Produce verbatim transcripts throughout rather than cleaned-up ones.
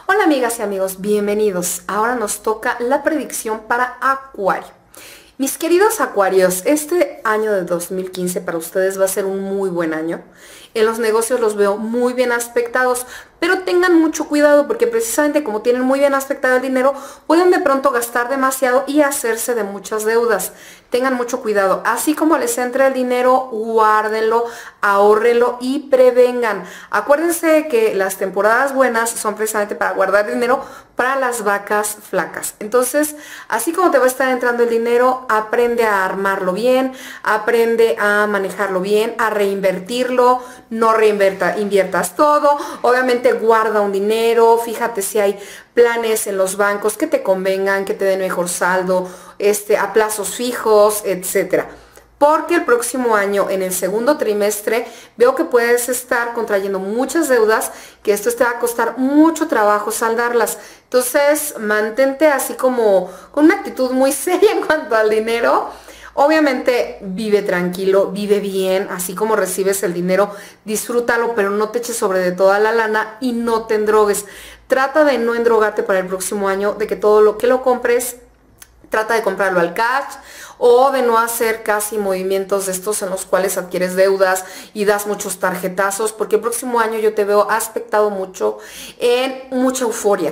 Hola amigas y amigos, bienvenidos. Ahora nos toca la predicción para Acuario. Mis queridos Acuarios, este año de dos mil quince para ustedes va a ser un muy buen año. En los negocios los veo muy bien aspectados, pero tengan mucho cuidado porque precisamente como tienen muy bien aspectado el dinero, pueden de pronto gastar demasiado y hacerse de muchas deudas. Tengan mucho cuidado. Así como les entre el dinero, guárdenlo, ahórrenlo y prevengan. Acuérdense que las temporadas buenas son precisamente para guardar dinero para las vacas flacas. Entonces, así como te va a estar entrando el dinero, aprende a armarlo bien, aprende a manejarlo bien, a reinvertirlo, no reinverta, inviertas todo, obviamente guarda un dinero, fíjate si hay planes en los bancos que te convengan, que te den mejor saldo, este, a plazos fijos, etcétera. Porque el próximo año, en el segundo trimestre, veo que puedes estar contrayendo muchas deudas, que esto te va a costar mucho trabajo saldarlas. Entonces, mantente así como con una actitud muy seria en cuanto al dinero. Obviamente, vive tranquilo, vive bien, así como recibes el dinero, disfrútalo, pero no te eches sobre de toda la lana y no te endrogues. Trata de no endrogarte para el próximo año, de que todo lo que lo compres, trata de comprarlo al cash o de no hacer casi movimientos de estos en los cuales adquieres deudas y das muchos tarjetazos, porque el próximo año yo te veo aspectado mucho en mucha euforia.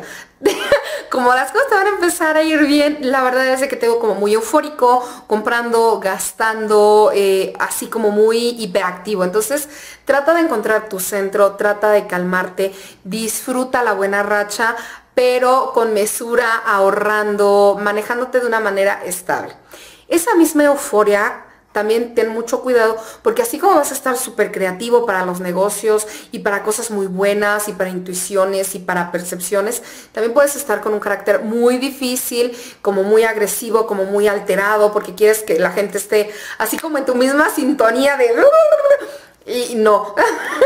Como las cosas te van a empezar a ir bien, la verdad es que te veo como muy eufórico, comprando, gastando, eh, así como muy hiperactivo. Entonces trata de encontrar tu centro, trata de calmarte, disfruta la buena racha, pero con mesura, ahorrando, manejándote de una manera estable. Esa misma euforia, también ten mucho cuidado, porque así como vas a estar súper creativo para los negocios y para cosas muy buenas y para intuiciones y para percepciones, también puedes estar con un carácter muy difícil, como muy agresivo, como muy alterado, porque quieres que la gente esté así como en tu misma sintonía de... Y no,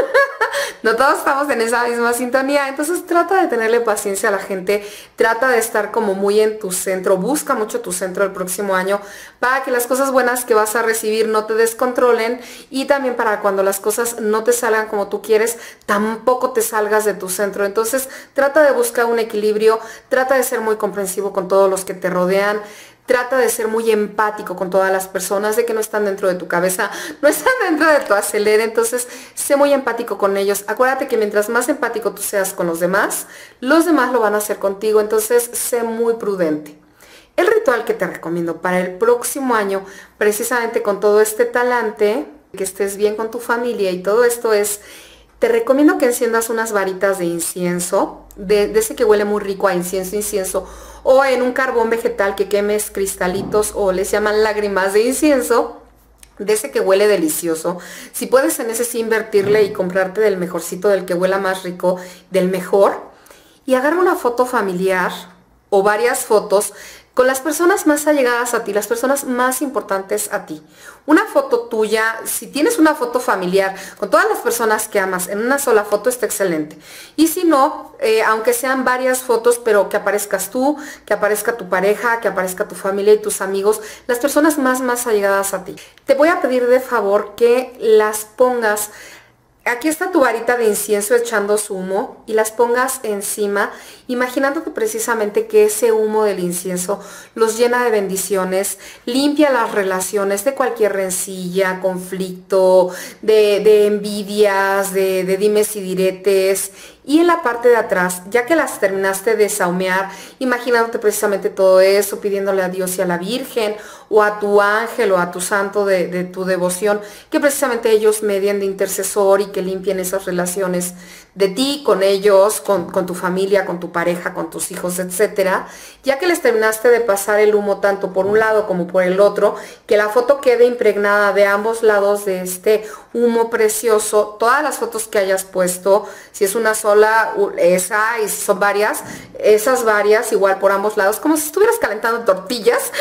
no todos estamos en esa misma sintonía, entonces trata de tenerle paciencia a la gente, trata de estar como muy en tu centro, busca mucho tu centro el próximo año para que las cosas buenas que vas a recibir no te descontrolen y también para cuando las cosas no te salgan como tú quieres, tampoco te salgas de tu centro. Entonces trata de buscar un equilibrio, trata de ser muy comprensivo con todos los que te rodean. Trata de ser muy empático con todas las personas, de que no están dentro de tu cabeza, no están dentro de tu acelere, entonces sé muy empático con ellos. Acuérdate que mientras más empático tú seas con los demás, los demás lo van a hacer contigo, entonces sé muy prudente. El ritual que te recomiendo para el próximo año, precisamente con todo este talante, que estés bien con tu familia y todo esto es... Te recomiendo que enciendas unas varitas de incienso, de, de ese que huele muy rico a incienso, incienso, o en un carbón vegetal que quemes cristalitos o les llaman lágrimas de incienso, de ese que huele delicioso. Si puedes en ese sí invertirle y comprarte del mejorcito, del que huela más rico, del mejor, y agarra una foto familiar o varias fotos con las personas más allegadas a ti, las personas más importantes a ti. Una foto tuya, si tienes una foto familiar con todas las personas que amas en una sola foto, está excelente. Y si no, eh, aunque sean varias fotos, pero que aparezcas tú, que aparezca tu pareja, que aparezca tu familia y tus amigos, las personas más, más allegadas a ti. Te voy a pedir de favor que las pongas. Aquí está tu varita de incienso echando su humo y las pongas encima, imaginándote precisamente que ese humo del incienso los llena de bendiciones, limpia las relaciones de cualquier rencilla, conflicto, de, de envidias, de, de dimes y diretes. Y en la parte de atrás, ya que las terminaste de saumear, imaginándote precisamente todo eso, pidiéndole a Dios y a la Virgen, o a tu ángel o a tu santo de, de tu devoción, que precisamente ellos medien de intercesor y que limpien esas relaciones de ti, con ellos, con, con tu familia, con tu pareja, con tus hijos, etcétera. Ya que les terminaste de pasar el humo tanto por un lado como por el otro, que la foto quede impregnada de ambos lados de este humo precioso, todas las fotos que hayas puesto, si es una sola, esa, y si son varias, esas varias, igual por ambos lados, como si estuvieras calentando tortillas.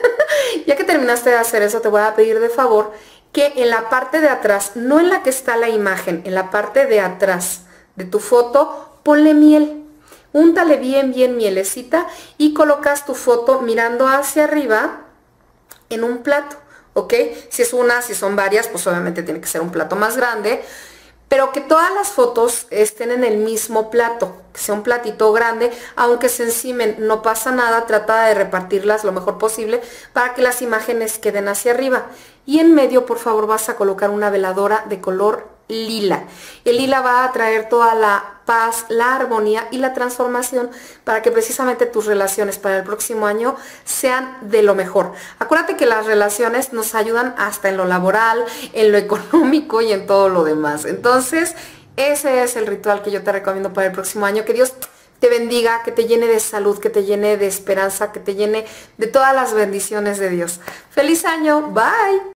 Ya que terminaste de hacer eso, te voy a pedir de favor que en la parte de atrás, no en la que está la imagen, en la parte de atrás de tu foto, ponle miel. Úntale bien, bien mielecita y colocas tu foto mirando hacia arriba en un plato, ¿ok? Si es una, si son varias, pues obviamente tiene que ser un plato más grande. pero que todas las fotos estén en el mismo plato, que sea un platito grande, aunque se encimen, no pasa nada, trata de repartirlas lo mejor posible para que las imágenes queden hacia arriba. Y en medio, por favor, vas a colocar una veladora de color lila. El lila va a traer toda la paz, la armonía y la transformación para que precisamente tus relaciones para el próximo año sean de lo mejor. Acuérdate que las relaciones nos ayudan hasta en lo laboral, en lo económico y en todo lo demás. Entonces, ese es el ritual que yo te recomiendo para el próximo año. Que Dios te bendiga, que te llene de salud, que te llene de esperanza, que te llene de todas las bendiciones de Dios. ¡Feliz año! Bye.